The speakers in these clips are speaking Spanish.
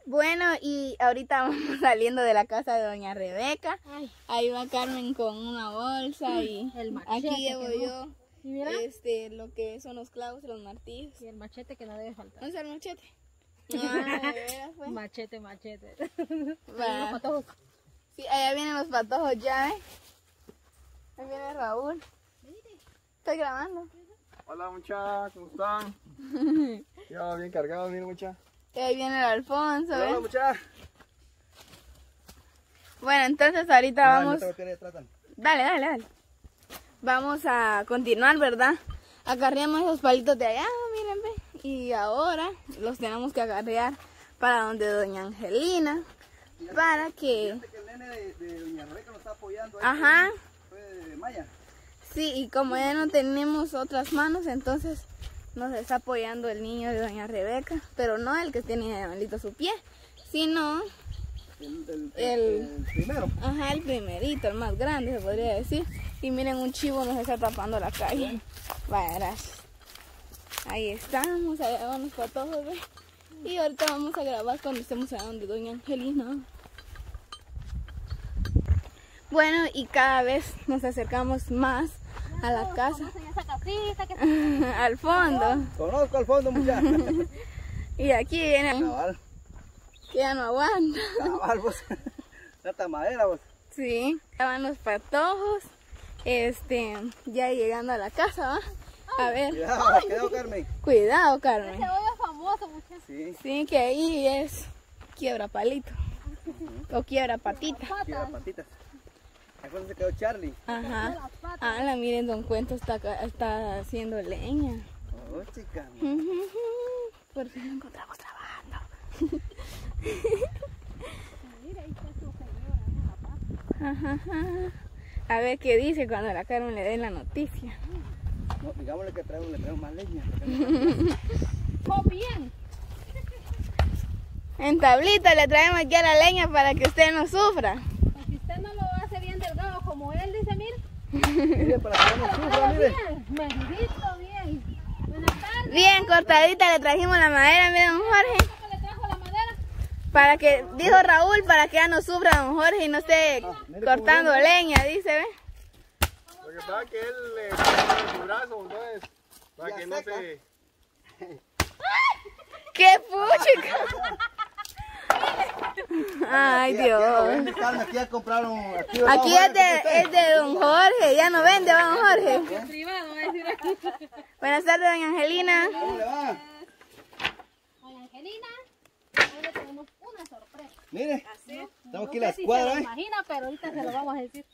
Bueno, y ahorita vamos saliendo de la casa de doña Rebeca. Ay. Ahí va Carmen con una bolsa y El machete aquí llevo que no. yo ¿Y mira? lo que son los clavos, los martillos. Y el machete que no debe faltar. ¿Dónde está el machete? No, de veras, pues. Machete. Va. Los patojos. Sí, allá vienen los patojos ya, ¿eh? Ahí viene Raúl. Estoy grabando. Hola muchachos, ¿cómo están? Ya bien cargado, miren muchachos. Y ahí viene el Alfonso, Hola ¿ves? muchachos. Bueno, entonces ahorita vamos... Tratan. Dale. Vamos a continuar, ¿verdad? Acarreamos esos palitos de allá, miren, ve. Y ahora los tenemos que acarrear para donde doña Angelina. Para que... Fíjate que el nene de doña Rebeca nos está apoyando ahí. Ajá. Fue de Maya. Sí, y como ya no tenemos otras manos, entonces nos está apoyando el niño de doña Rebeca. Pero no el que tiene malito su pie, sino... El primero. Ajá, el primerito, el más grande, se podría decir. Y miren, un chivo nos está tapando la calle. Vaya, gracias. Ahí estamos, allá van los patojos, ¿ve? Y ahorita vamos a grabar cuando estemos allá donde doña Angelina. Bueno, y cada vez nos acercamos más a la casa. Esa casita que Al fondo. Conozco al fondo muchachos. Y aquí viene, Cabal, que ya no aguanta. cabal vos. Tanta madera vos. Sí, ya van los patojos. Ya llegando a la casa, ¿va? A ver. Cuidado Carmen. Cuidado, Carmen. se oye famoso, muchachos. Sí, Sí, que ahí es quiebra palito. O quiebra patita. tira patitas. Ahí fue donde se quedó Charlie. Ajá. Ah, miren, don Cuento está haciendo leña. Oh, chica. Por fin lo encontramos trabajando. Mira, ahí está su señora, la pata. A ver qué dice cuando la Carmen le dé la noticia. No, digámosle que le traemos más leña. ¡Oh, bien! En tablita le traemos aquí a la leña para que usted no sufra. Pues si usted no lo hace bien delgado como él, dice, mire. Mire, para que no sufra, mire. Bien, medidito, bien. Buenas tardes. Bien cortadita le trajimos la madera, mire, don Jorge. ¿Cómo le trajo la madera? Para que, dijo Raúl, para que ya no sufra don Jorge y no esté mire cortando cómo viene. leña, dice, ¿ve? Lo que pasa es que él le pone su brazo, entonces, para Ya que no seca. se... ¡Qué puchica! Ay, Dios. Aquí ya compraron. Aquí es de don Jorge, ya no vende, va don Jorge. En privado, va a decir aquí. Buenas tardes, doña Angelina. ¿Cómo le va? Hola, Angelina. Hoy le tenemos una sorpresa. Mire, estamos aquí en la No sé si escuadra, se lo ¿eh? imagina, pero ahorita se lo vamos a decir.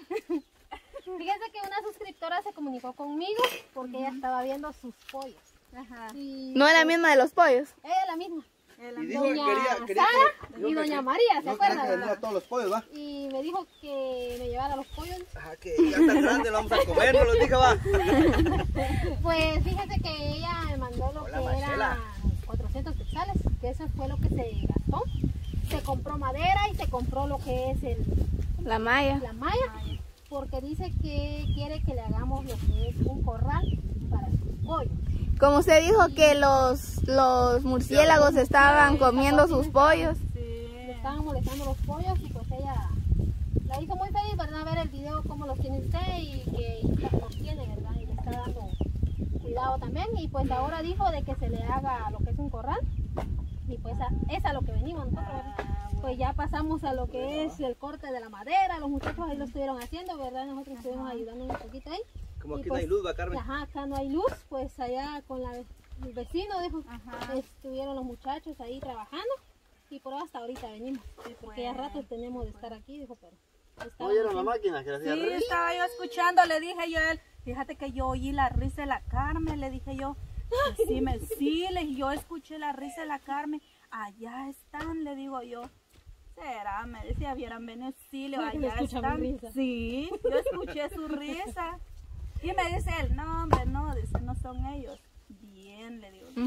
Fíjense que una suscriptora se comunicó conmigo porque ella estaba viendo sus pollos. Y No es la misma de los pollos. ella es la misma. Y dijo que Doña quería Sara que- y doña María, ¿se no quería que acuerdan? vendiera todos los pollos, ¿va? Y me dijo que me llevara los pollos. Ajá, que ya está grande, lo vamos a comer, no los dije, va. Pues fíjese que ella me mandó lo Hola, que Marcela. era 400 quetzales, que eso fue lo que se gastó. Se compró madera y se compró lo que es La malla. la malla, porque dice que quiere que le hagamos lo que es un corral para sus pollos. Como usted dijo que los murciélagos estaban comiendo sus pollos. Le estaban molestando los pollos y pues ella la hizo muy feliz, ¿verdad? Ver el video cómo los tiene usted y que los tiene, ¿verdad? Y le está dando cuidado también. Y pues ahora dijo de que se le haga lo que es un corral. Y pues es a lo que venimos nosotros, ¿verdad? Pues ya pasamos a lo que es el corte de la madera. Los muchachos ahí lo estuvieron haciendo, ¿verdad? Nosotros estuvimos ayudando un poquito ahí. Como Y aquí pues, no hay luz, va, Carmen. Ajá, acá no hay luz, pues allá con el vecino, dijo, estuvieron los muchachos ahí trabajando y por hasta ahorita venimos, porque ya rato tenemos de estar aquí, dijo, pero ¿No oyeron la máquina que hacía Sí, ruido? estaba yo escuchando, le dije yo a él, fíjate que yo oí la risa de la Carmen, le dije yo, sí, le dije, yo escuché la risa de la Carmen, allá están, le digo yo. ¿Será? Me decía, vieran venido, sí, le digo, Que me allá escucha mi están. risa. Sí, yo escuché su risa. Y me dice él, no, hombre, no, dice, no son ellos. Bien, le digo.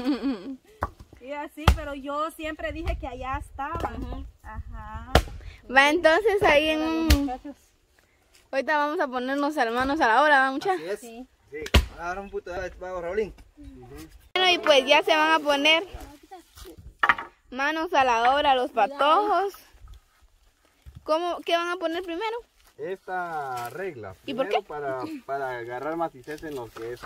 Y así, pero yo siempre dije que allá estaban. Ajá. Va entonces ahí en los un... muchachos. Ahorita vamos a ponernos hermanos a la hora, ¿va, mucha? Así es. Sí. Sí. Ahora un puto de vago, Raulín. Bueno, y pues ya se van a poner Manos a la obra, los patojos. ¿Qué van a poner primero? Esta regla. ¿Y por Primero qué? para agarrar macices en lo que es...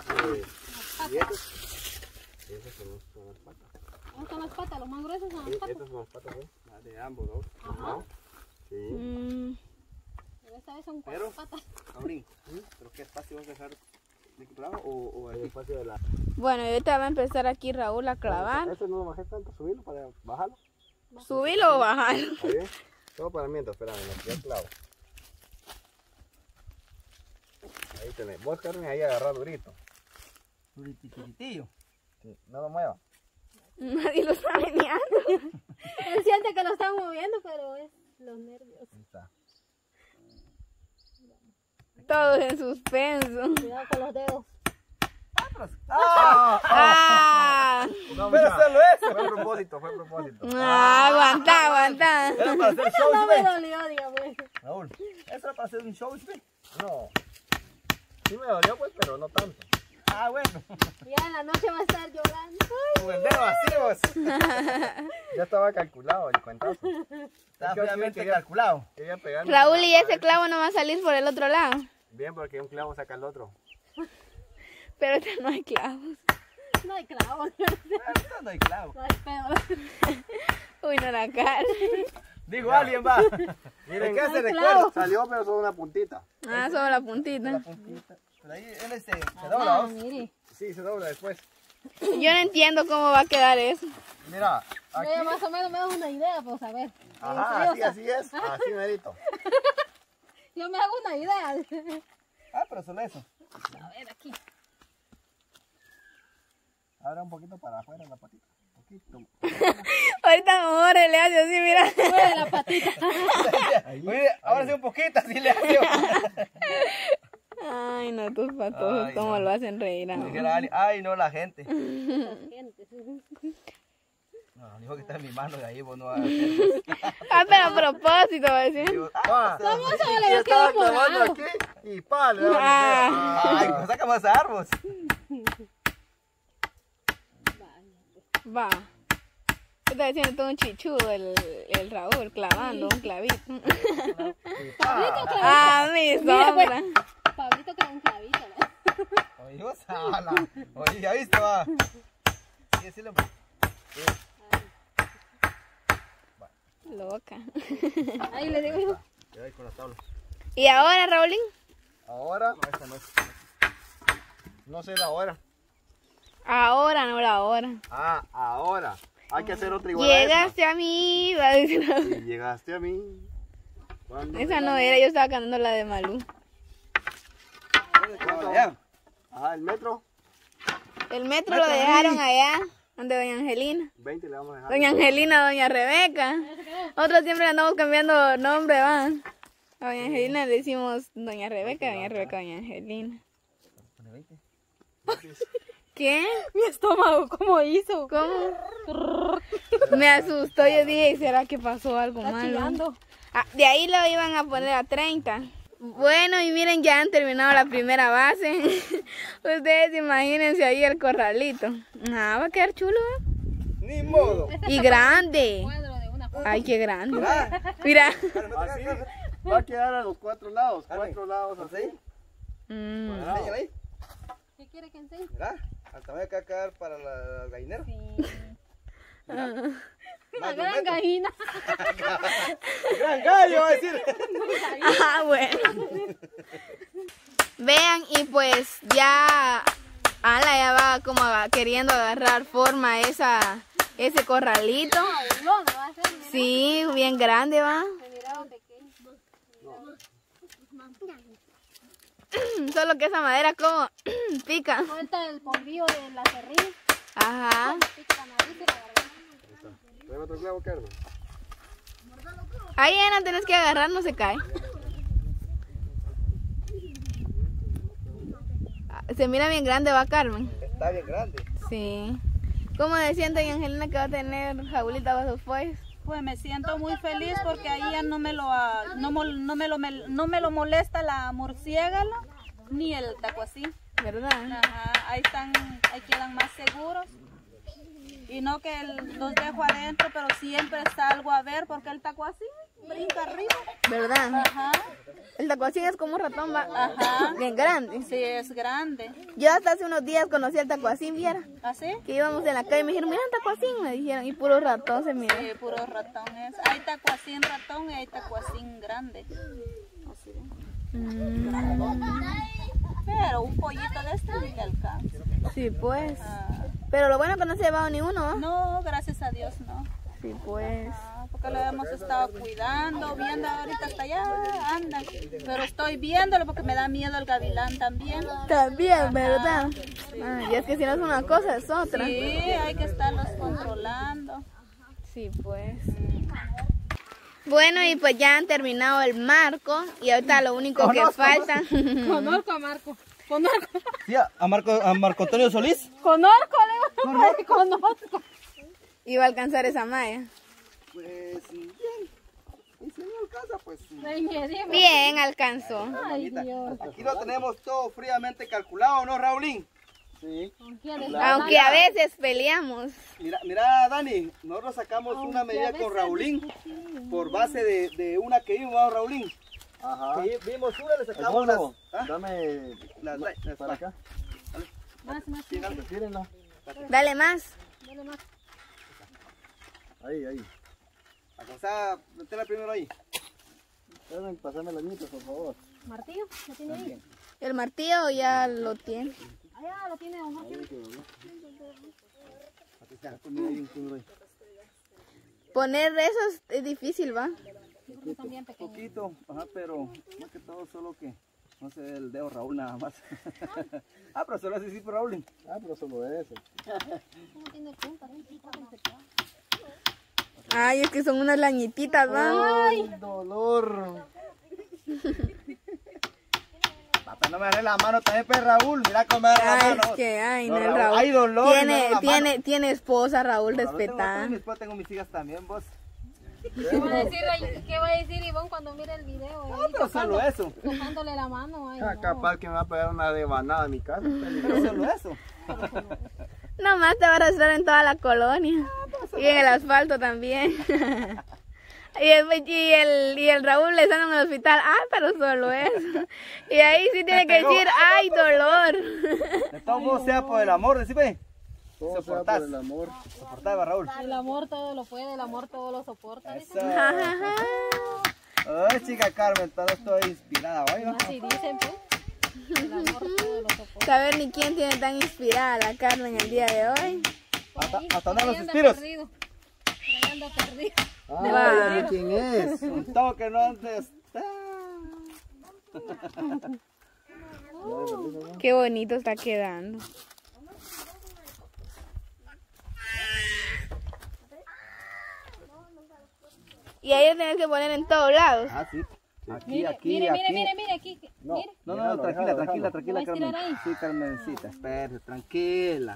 Esas son las patas. ¿Dónde están las patas? Los más gruesos son Sí, las patas. estas son las patas, ¿eh? De ambos dos. Ajá. Sí. Pero esta vez son Pero- 4 patas. Abrí. ¿Pero qué espacio vas a dejar de bravo o el espacio de la...? Bueno, y ahorita va a empezar aquí Raúl a clavar. Este no lo bajé tanto, subirlo para bajarlo. Subirlo o bajarlo. Ahí bien. Todo para mientras, espérame, ya clavo. Ahí tenés. Vos, Carmen, ahí agarrar durito. Durititillo. Sí, no lo mueva. Nadie lo está meneando. Él siente que lo están moviendo, pero es los nervios. Ahí está. Todos en suspenso. Cuidado con los dedos. ¡Ah! No, Pero mira, solo eso. fue a propósito, fue a propósito. Aguanta, aguanta. Era para hacer show, No me ¿sí? dolió, dígame. Raúl, eso era para hacer un show, ¿sí? No. Sí me dolió, pues, pero no tanto. Ah, bueno. Ya en la noche va a estar llorando. Ay, Con el dedo así, vos. Ya estaba calculado el cuentazo. Está que fríamente quería- calculado. Quería pegarme Raúl, para- ¿y para ese ver- clavo no va a salir por el otro lado? Bien, porque un clavo saca el otro. Pero este no hay clavos. no hay clavo. No hay clavo. No hay pedo. Uy, no la cara. Digo, alguien va. Miren, ¿Qué hace? clavo. Recuerda. salió, pero solo una puntita. Ah, solo la puntita. La puntita. Pero ahí él se dobla, Ah, vos. mire. Sí, se dobla después. Yo no entiendo cómo va a quedar eso. Mira, aquí. Yo más o menos me da una idea, pues a ver. Ajá, así es. Así merito. Yo me hago una idea. Ah, pero solo eso. A ver, aquí. Ahora un poquito para afuera la patita. Un poquito. Ahorita mejor le hace así, mira. Mueve la patita. Oye, ahora sí un poquito, así le hace. Ay, no, tus patojos, Ay, cómo no. lo hacen reír. Dijera alguien, ay, no, la gente. Gente. No, dijo que está en mi mano de ahí, vos no vas a hacer. Ah, pero a propósito, va a decir. Digo, Pa. ¿Cómo se Y le estaba quedó clavando colgado? aquí y pa, le daba Ah. ay, pues saca más árboles. Va. Está diciendo todo un chichudo el Raúl, clavando un clavito. Ah, mi sombra. Pablito que era un clavito, ¿no? Oye, vos, ala. Oye, ya viste, va. Sí, decirle, pues. Loca. Ahí le digo yo. Queda ahí con la tabla. ¿Y ahora, Raúlín? Ahora, No, esta no es. no sé la hora. Ahora, no la hora. Ah, ahora. Hay que hacer otra igual a Llegaste a mí, va a decir. esa. Y llegaste a mí. ¿Cuándo? Esa no era, yo estaba cantando la de Malú. ¿Cuánto? Ajá, el metro. El metro lo dejaron allá, donde doña Angelina. 20 le vamos a dejar. Doña Angelina, doña Rebeca. Nosotros siempre andamos cambiando nombre, va. A doña Angelina le decimos doña Rebeca, doña Angelina. Pone 20. ¿Qué? Mi estómago, ¿cómo hizo? ¿Cómo? Me asustó, yo dije, ¿será que pasó algo Está malo? chillando. Ah, de ahí lo iban a poner a 30. Bueno, y miren, ya han terminado la primera base. Ustedes imagínense ahí el corralito. Ah, va a quedar chulo, ¿eh? Ni modo. Y grande. Cuadro de una foto. Ay, qué grande. Mira. Así va a quedar a los 4 lados. 4 lados así. Mm. Enséñala ahí. ¿Qué quiere que enseñe? Mira, hasta voy a cacar para la gallinera. Una gran gallina. Gran gallo, va a decir. Ah, bueno. Vean, y pues ya Ala ya va como queriendo agarrar forma ese corralito. No va a ser, mira. Sí, bien grande va. Me miraba pequeño. Solo que esa madera como pica. Suelta el polvillo de la cerril. Ajá. Pica la nariz y la garganta. Trae otro clavo, Carmen. Ahí ya no tenés que agarrar, no se cae. Se mira bien grande, va, Carmen. Está bien grande. Sí. ¿Cómo decían doña Angelina que va a tener Jaulita bajo sus pollos? Pues me siento muy feliz porque ahí ya no me lo molesta la murciélago ni el tacuací. ¿Verdad? Ajá, ahí quedan más seguros. Y no que los dejo adentro, pero siempre salgo a ver porque el tacuacín brinca arriba. ¿Verdad? Ajá, El tacuacín es como un ratón, va. ajá. Bien grande. Sí, es grande. Yo hasta hace unos días conocí al tacuacín, viera. ¿Así? Que íbamos en la calle y me dijeron, mira el tacuacín, me dijeron, y puro ratón se mira. Sí, puro ratón es. Hay tacuacín ratón y hay tacuacín grande. Así. Pero un pollito de este ni le alcanza. Sí, pues. Ah, Pero lo bueno es que no se ha llevado ni uno, ¿va? no, gracias a Dios no. Sí, pues. Porque lo hemos estado cuidando, viendo ahorita hasta allá, anda. Pero estoy viéndolo porque me da miedo el gavilán también. También, ¿verdad? Y es que si no es una cosa, es otra. Sí, hay que estarlos controlando. Sí, pues. Bueno, y pues ya han terminado el marco y ahorita lo único que falta. Conozco a Marco. Conozco. Sí, a Marco Antonio Solís. Conozco, Leo. Conozco. Iba a alcanzar esa malla. Pues bien. Y si no alcanza, pues. Ay, me dio. Bien, alcanzó. Ay, Dios. Aquí lo tenemos todo fríamente calculado, ¿no, Raulín? Sí. ¿Con quién? Aunque a veces peleamos. Mira, Dani, nosotros sacamos una medida con Raulín por base de una que vimos, ¿no, Raulín? Ajá. Que vimos una, le sacamos las... Eduardo, ¿Ah? dame las para acá. Más. Tírenla. Dale más. Dale más. Ahí. Alcanzá, metela primero ahí. Deben pasarme las nitas, por favor. ¿Martillo? ¿Lo tiene ahí? El martillo ya lo tiene. Allá lo tiene don Jorge. Poner eso es difícil, ¿va? Yo también pequeño. Poquito, ajá, pero más que todo solo que no se ve el dedo Raúl nada más. Ah, pero solo así sí, Raúl. Ah, pero solo eso. No tiene punta. Ay, es que son unas lañititas, ¿va? ¡Ay, dolor! Papá, no me agarré la mano también, pues, Raúl. Mira cómo me agarra la Ay, mano. es que, ay, No, no, Raúl, Raúl. hay dolor, Tiene esposa, Raúl, respeta. Tengo mis hijas también, vos. ¿Qué va a decir Ivonne cuando mire el video? No, pero solo eso. Tocándole la mano. Ay, Ah, no. capaz que me va a pegar una devanada en mi casa. Pero solo eso. Nomás te va a arrastrar en toda la colonia. Y en el asfalto también. Y el Raúl le están en el hospital. Ah, pero solo eso. Y ahí sí tiene que decir, ¡ay, dolor! De todos modos, sea por el amor, decime. Todo sea Soportás. por el amor. Soportaba, Raúl. El amor todo lo puede, el amor todo lo soporta. Eso. Dicen. Ay, chica Carmen, todo estoy inspirada hoy, ¿no? Así dicen, pues. El amor todo lo soporta. Saber ni quién tiene tan inspirada a la Carmen el día de hoy. Hasta no los Ahí anda suspiros. perdido. Por ahí anda perdido. Ah, Va. ya sé quién es. Un toque no antes. Qué bonito está quedando. Y ahí lo tienes que poner en todos lados. Ah, sí. Aquí, Mire, aquí, mire, aquí. mire, aquí. No. Mire. No, Déjalo, tranquila, déjalo. tranquila, ¿Lo va a Carmen. estirar ahí? Sí, Carmencita, espérate, tranquila.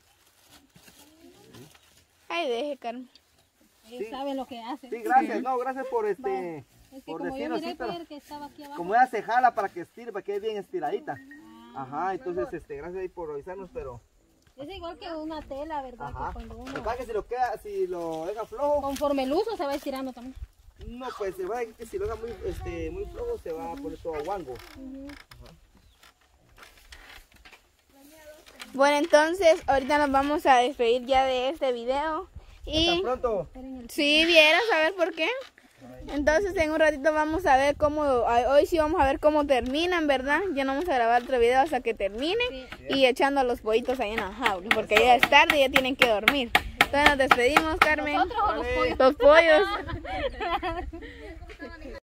Ay, deje, Carmen. Ellos saben lo que hacen. Sí, gracias, no, gracias por Es que por como yo decirnos, miré sí, pero ayer que estaba aquí abajo. como ella se jala para que estire, para que quede bien estiradita. Ajá, entonces, gracias ahí por avisarnos, pero, Es igual que una tela, ¿verdad? ajá. Que cuando Lo uno... que pasa es que si lo deja flojo, Conforme el uso se va estirando también. no, pues, se va a que si lo deja muy flojo, se va a poner todo guango. Bueno, entonces ahorita nos vamos a despedir ya de este video. ¿Tan Y pronto? si vieras a ver por qué. Entonces en un ratito vamos a ver cómo, hoy sí vamos a ver cómo terminan, ¿verdad? Ya no vamos a grabar otro video hasta que termine y echando a los pollitos ahí en la jaula, porque ya es tarde y ya tienen que dormir. Entonces nos despedimos, Carmen. ¿Nosotros o los pollos? Los pollos.